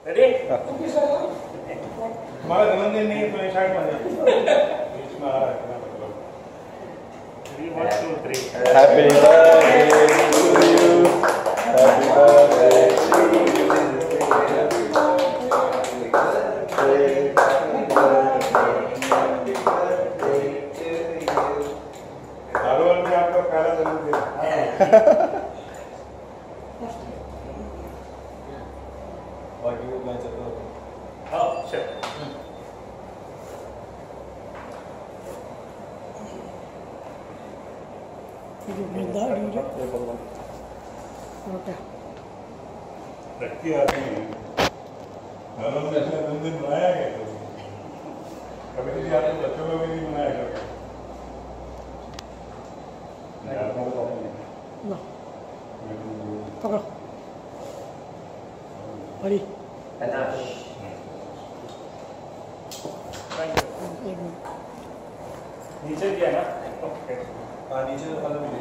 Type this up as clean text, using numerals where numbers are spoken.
हमारा जन्मदिन नहीं है तो शायद बीच में आ रहा है मतलब 3 1 2 3 happy birthday to you happy birthday दारोल में आपका पहला जन्मदिन बाकी वो मैं चाहता हूँ हाँ चल लड़की आती है दारोल में ऐसा जन्मदिन मनाया गया कभी किसी आपके बच्चों में भी नहीं मनाया गया पकड़ो बड़ी नीचे दिया ना हाँ नीचे